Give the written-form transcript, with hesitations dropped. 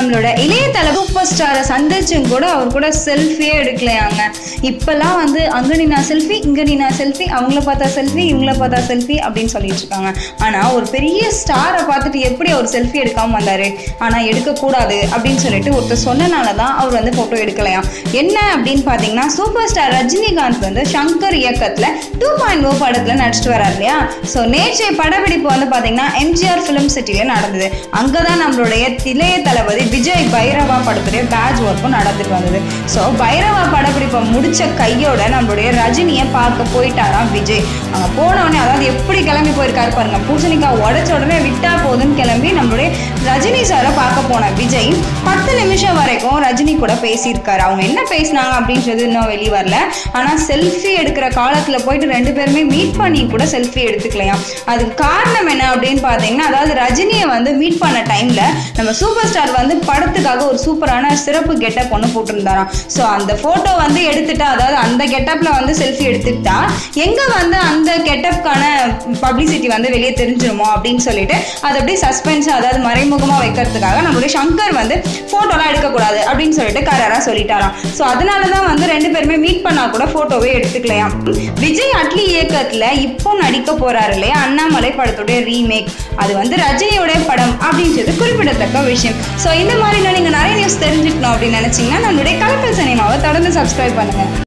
நம்மளோட இளைய தலை சூப்பர் ஸ்டாரை சந்திச்சும் கூட அவர் கூட செல்ஃபியே எடுக்கலையாங்க. இப்பெல்லாம் வந்து அங்க நின்னா செல்ஃபி, இங்க நின்னா செல்ஃபி, அவங்கள பார்த்தா செல்ஃபி, இவங்கள பார்த்தா செல்ஃபி அப்படின்னு சொல்லிட்டு இருக்காங்க. ஆனா ஒரு பெரிய ஸ்டாரை பார்த்துட்டு எப்படி அவர் செல்ஃபி எடுக்காம வந்தாரு? ஆனா எடுக்கக்கூடாது அப்படின்னு சொல்லிட்டு ஒருத்தர் சொன்னனாலதான் அவர் வந்து போட்டோ எடுக்கலையாம். என்ன அப்படின்னு பாத்தீங்கன்னா, சூப்பர் ஸ்டார் ரஜினிகாந்த் வந்து சங்கர் இயக்கத்துல 2.0 படத்துல நடிச்சிட்டு வராரு இல்லையா? ஸோ நேற்றைய படப்பிடிப்பு வந்து பாத்தீங்கன்னா எம்ஜிஆர் ஃபிலிம் சிட்டில நடந்தது. அங்கதான் நம்மளுடைய இளைய தளபதி விஜய் பைரவா படத்துடைய பேட்ச் ஒர்க்கும் நடந்துட்டு வந்தது. ஸோ பைரவா படப்பிடிப்பை முடிச்ச கையோட நம்மளுடைய ரஜினியை பார்க்க போயிட்டாராம் விஜய். அங்க போனவொடனே, அதாவது எப்படி கிளம்பி போயிருக்காரு பாருங்க, பூசணிக்காய் உடைச்ச உடனே விட்டா போதுன்னு கிளம்பி நம்மளுடைய ரஜினி சாரை பார்க்க போன விஜய் 10 நிமிஷம் வரைக்கும் ரஜினி கூட பேசியிருக்காரு. அவங்க என்ன பேசினாங்க அப்படின்றது இன்னும் வெளியே வரல. ஆனா செல்ஃபி எடுக்கிற காலத்துல போயிட்டு 2 பேருமே மீட் பண்ணி கூட செல்ஃபி எடுத்துக்கலையாம். அதுக்கு காரணம் என்ன அப்படின்னு பாத்தீங்கன்னா, அதாவது ரஜினியை வந்து மீட் பண்ண டைம்ல நம்ம சூப்பர் ஸ்டார் வந்து படத்துக்காக ஒரு சூப்பரான சிறப்பு கெட்டப் ஒன்று போட்டிருந்தாராம். ஸோ அந்த போட்டோ வந்து எடுத்துட்டா, அதாவது அந்த கெட்டப்ல வந்து செல்ஃபி எடுத்துக்கிட்டா எங்க வந்து அந்த கெட்டப்கான பப்ளிசிட்டி வந்து வெளியே தெரிஞ்சிருமோ அப்படின்னு சொல்லிட்டு அதை அப்படியே சஸ்பென்ஸ், அதாவது மறைமுகமா வைக்கிறதுக்காக நம்மளுடைய சங்கர் வந்து போட்டோலாம் எடுக்கக்கூடாது அப்படின்னு சொல்லிட்டு கராரா சொல்லிட்டாராம். ஸோ அதனாலதான் வந்து 2 பேருமே மீட் பண்ணா கூட போட்டோவே எடுத்துக்கலையாம். விஜய் அட்லி இயக்கத்துல இப்போ நடிக்க போறாரு இல்லையா, அண்ணாமலை படத்துடைய ரீமேக், அது வந்து ரஜினியோட படம் அப்படின்றது குறிப்பிடத்தக்க விஷயம். ஸோ இந்த மாதிரி நீங்க நிறைய நியூஸ் தெரிஞ்சுக்கணும் அப்படின்னு நினைச்சீங்கன்னா நம்மளுடைய கலக்கல் சினிமாவை தொடர்ந்து சப்ஸ்கிரைப் பண்ணுங்க.